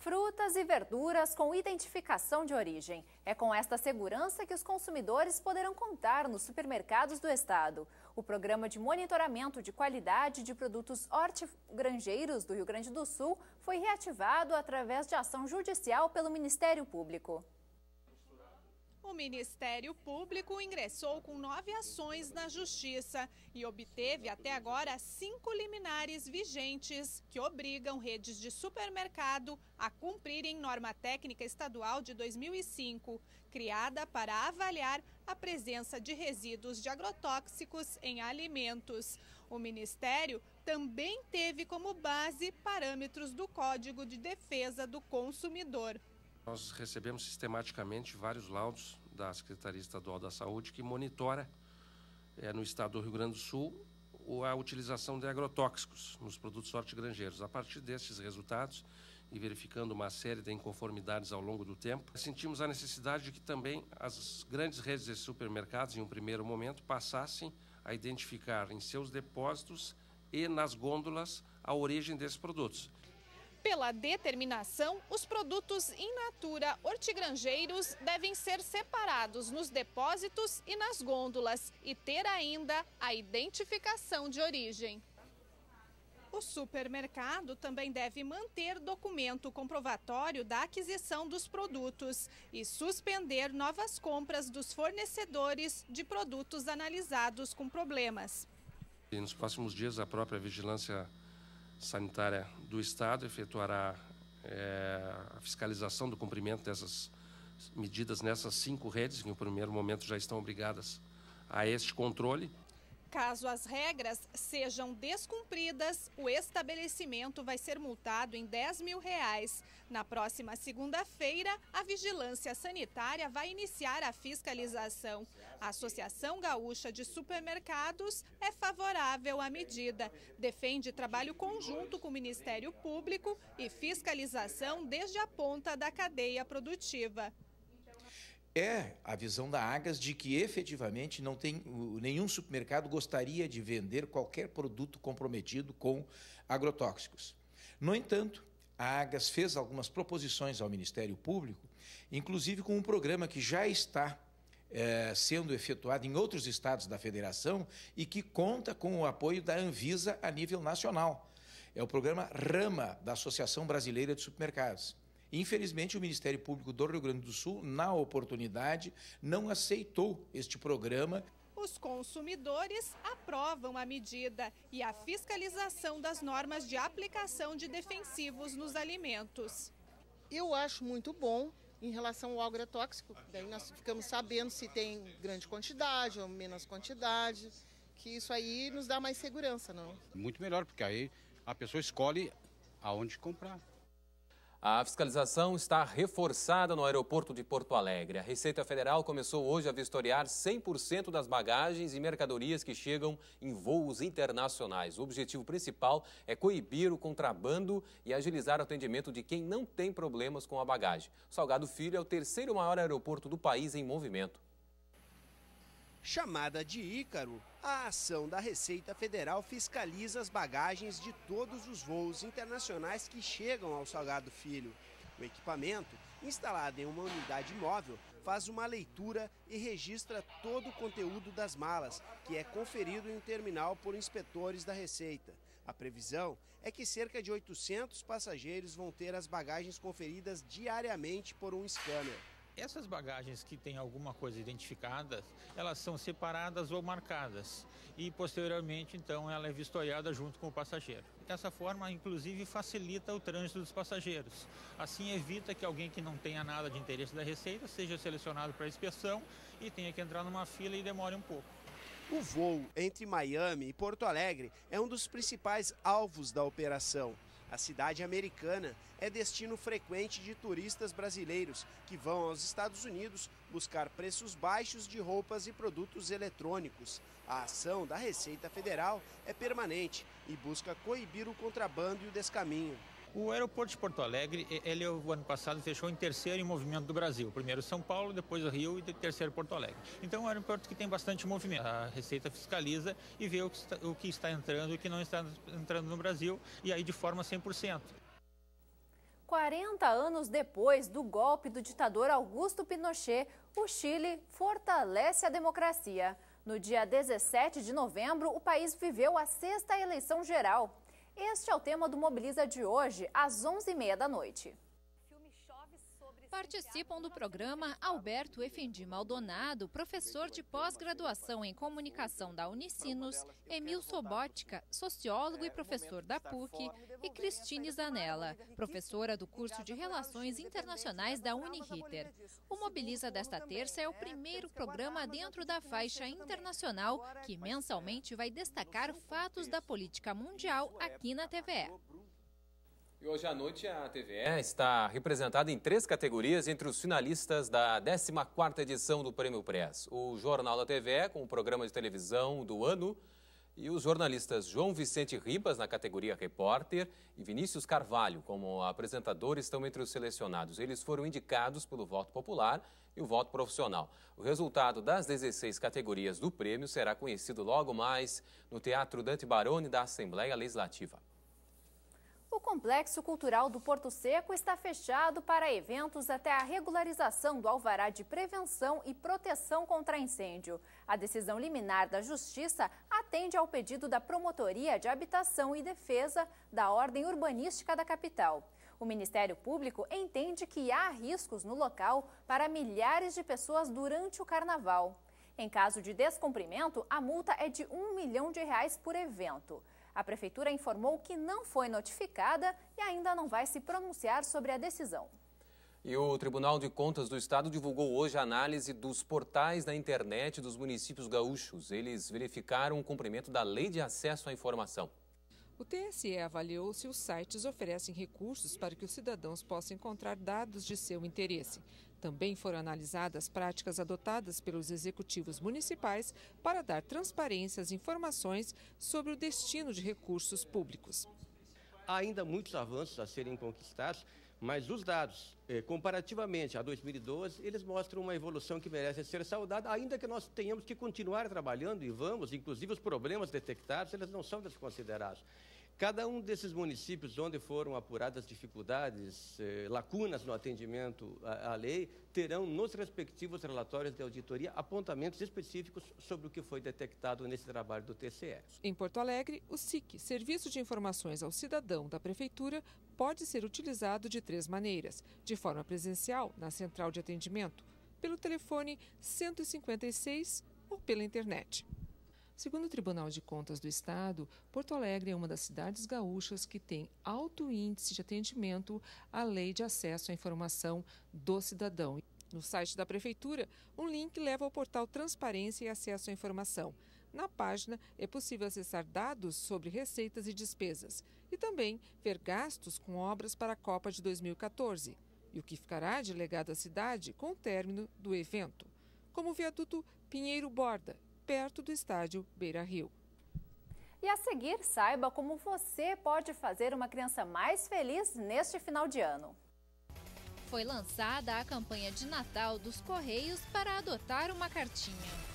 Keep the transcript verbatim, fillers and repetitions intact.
Frutas e verduras com identificação de origem. É com esta segurança que os consumidores poderão contar nos supermercados do estado. O programa de monitoramento de qualidade de produtos hortigranjeiros do Rio Grande do Sul foi reativado através de ação judicial pelo Ministério Público. O Ministério Público ingressou com nove ações na Justiça e obteve até agora cinco liminares vigentes que obrigam redes de supermercado a cumprirem norma técnica estadual de dois mil e cinco, criada para avaliar a presença de resíduos de agrotóxicos em alimentos. O Ministério também teve como base parâmetros do Código de Defesa do Consumidor. Nós recebemos sistematicamente vários laudos da Secretaria Estadual da Saúde que monitora é, no estado do Rio Grande do Sul a utilização de agrotóxicos nos produtos hortigranjeiros. A partir destes resultados e verificando uma série de inconformidades ao longo do tempo, sentimos a necessidade de que também as grandes redes de supermercados, em um primeiro momento, passassem a identificar em seus depósitos e nas gôndolas a origem desses produtos. Pela determinação, os produtos in natura hortigranjeiros devem ser separados nos depósitos e nas gôndolas e ter ainda a identificação de origem. O supermercado também deve manter documento comprovatório da aquisição dos produtos e suspender novas compras dos fornecedores de produtos analisados com problemas. E nos próximos dias, a própria Vigilância Sanitária do Estado efetuará é, a fiscalização do cumprimento dessas medidas nessas cinco redes, que no primeiro momento já estão obrigadas a este controle. Caso as regras sejam descumpridas, o estabelecimento vai ser multado em dez mil reais. Na próxima segunda-feira, a Vigilância Sanitária vai iniciar a fiscalização. A Associação Gaúcha de Supermercados é favorável à medida. Defende trabalho conjunto com o Ministério Público e fiscalização desde a ponta da cadeia produtiva. É a visão da Agas de que efetivamente não tem, nenhum supermercado gostaria de vender qualquer produto comprometido com agrotóxicos. No entanto, a Agas fez algumas proposições ao Ministério Público, inclusive com um programa que já está é, sendo efetuado em outros estados da Federação e que conta com o apoio da Anvisa a nível nacional. É o programa RAMA, da Associação Brasileira de Supermercados. Infelizmente, o Ministério Público do Rio Grande do Sul, na oportunidade, não aceitou este programa. Os consumidores aprovam a medida e a fiscalização das normas de aplicação de defensivos nos alimentos. Eu acho muito bom em relação ao agrotóxico. Daí nós ficamos sabendo se tem grande quantidade ou menos quantidade, que isso aí nos dá mais segurança, não? Muito melhor, porque aí a pessoa escolhe aonde comprar. A fiscalização está reforçada no aeroporto de Porto Alegre. A Receita Federal começou hoje a vistoriar cem por cento das bagagens e mercadorias que chegam em voos internacionais. O objetivo principal é coibir o contrabando e agilizar o atendimento de quem não tem problemas com a bagagem. Salgado Filho é o terceiro maior aeroporto do país em movimento. Chamada de Ícaro, a ação da Receita Federal fiscaliza as bagagens de todos os voos internacionais que chegam ao Salgado Filho. O equipamento, instalado em uma unidade móvel, faz uma leitura e registra todo o conteúdo das malas, que é conferido em um terminal por inspetores da Receita. A previsão é que cerca de oitocentos passageiros vão ter as bagagens conferidas diariamente por um scanner. Essas bagagens que têm alguma coisa identificada, elas são separadas ou marcadas e posteriormente então ela é vistoriada junto com o passageiro. Dessa forma, inclusive, facilita o trânsito dos passageiros. Assim evita que alguém que não tenha nada de interesse da Receita seja selecionado para inspeção e tenha que entrar numa fila e demore um pouco. O voo entre Miami e Porto Alegre é um dos principais alvos da operação. A cidade americana é destino frequente de turistas brasileiros que vão aos Estados Unidos buscar preços baixos de roupas e produtos eletrônicos. A ação da Receita Federal é permanente e busca coibir o contrabando e o descaminho. O aeroporto de Porto Alegre, ele o ano passado fechou em terceiro em movimento do Brasil. Primeiro São Paulo, depois o Rio e terceiro Porto Alegre. Então é um aeroporto que tem bastante movimento. A Receita fiscaliza e vê o que está, o que está entrando e o que não está entrando no Brasil, e aí de forma cem por cento. quarenta anos depois do golpe do ditador Augusto Pinochet, o Chile fortalece a democracia. No dia dezessete de novembro, o país viveu a sexta eleição geral. Este é o tema do Mobiliza de hoje, às onze e meia da noite. Participam do programa Alberto Efendi Maldonado, professor de pós-graduação em comunicação da Unicinos, Emil Sobótica, sociólogo e professor da P U C, e Cristine Zanella, professora do curso de Relações Internacionais da Uniriter. O Mobiliza desta terça é o primeiro programa dentro da faixa internacional que mensalmente vai destacar fatos da política mundial aqui na T V E. E hoje à noite a T V E está representada em três categorias entre os finalistas da décima quarta edição do Prêmio Press. O Jornal da T V E, com o programa de televisão do ano, e os jornalistas João Vicente Ribas, na categoria Repórter, e Vinícius Carvalho, como apresentador, estão entre os selecionados. Eles foram indicados pelo voto popular e o voto profissional. O resultado das dezesseis categorias do prêmio será conhecido logo mais no Teatro Dante Baroni da Assembleia Legislativa. O Complexo Cultural do Porto Seco está fechado para eventos até a regularização do alvará de prevenção e proteção contra incêndio. A decisão liminar da Justiça atende ao pedido da Promotoria de Habitação e Defesa da Ordem Urbanística da capital. O Ministério Público entende que há riscos no local para milhares de pessoas durante o carnaval. Em caso de descumprimento, a multa é de um milhão de reais por evento. A Prefeitura informou que não foi notificada e ainda não vai se pronunciar sobre a decisão. E o Tribunal de Contas do Estado divulgou hoje a análise dos portais da internet dos municípios gaúchos. Eles verificaram o cumprimento da Lei de Acesso à Informação. O T S E avaliou se os sites oferecem recursos para que os cidadãos possam encontrar dados de seu interesse. Também foram analisadas práticas adotadas pelos executivos municipais para dar transparência às informações sobre o destino de recursos públicos. Há ainda muitos avanços a serem conquistados, mas os dados, eh, comparativamente a dois mil e doze, eles mostram uma evolução que merece ser saudada, ainda que nós tenhamos que continuar trabalhando e vamos, inclusive os problemas detectados, eles não são desconsiderados. Cada um desses municípios onde foram apuradas dificuldades, eh, lacunas no atendimento à, à lei, terão nos respectivos relatórios de auditoria apontamentos específicos sobre o que foi detectado nesse trabalho do T C E. Em Porto Alegre, o S I C, Serviço de Informações ao Cidadão da Prefeitura, pode ser utilizado de três maneiras: de forma presencial, na central de atendimento, pelo telefone cento e cinquenta e seis ou pela internet. Segundo o Tribunal de Contas do Estado, Porto Alegre é uma das cidades gaúchas que tem alto índice de atendimento à Lei de Acesso à Informação do Cidadão. No site da Prefeitura, um link leva ao portal Transparência e Acesso à Informação. Na página, é possível acessar dados sobre receitas e despesas e também ver gastos com obras para a Copa de dois mil e quatorze e o que ficará de legado à cidade com o término do evento, como o viaduto Pinheiro Borda, perto do estádio Beira-Rio. E a seguir, saiba como você pode fazer uma criança mais feliz neste final de ano. Foi lançada a campanha de Natal dos Correios para adotar uma cartinha.